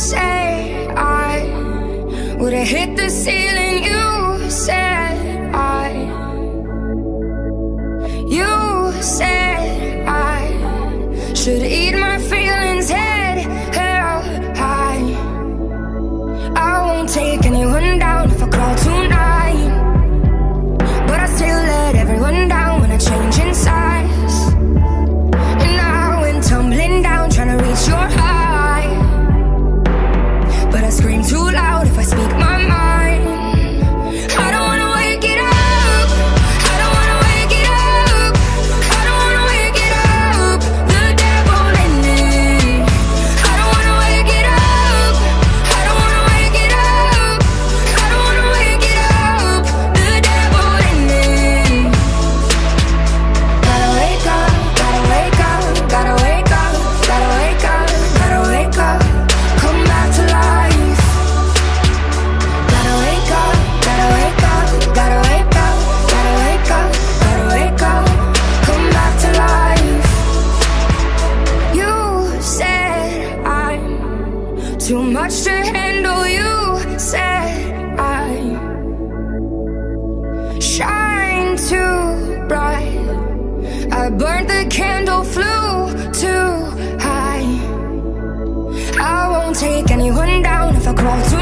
said I would've hit the ceiling. You said I should eat my feelings head held high. I won't take anyone down if I crawl tonight, but I still let everyone down when I change in size. And I went tumbling down trying to reach your high, but I scream too loud if I speak my mind. I don't wanna wake it up, I don't wanna wake it up, I don't wanna wake it up, the devil in me. I don't wanna wake it up, I don't wanna wake it up, I don't wanna wake it up, the devil in me. Gotta wake up, gotta wake up, gotta wake up, gotta wake up, gotta wake up, come back to life. Gotta wake up, gotta wake up, gotta wake up, gotta wake up, gotta wake up, come back to life. You said I'm too much to handle. You said I shine too bright. I burned the candle, flew too high. I won't take anyone down if I crawl too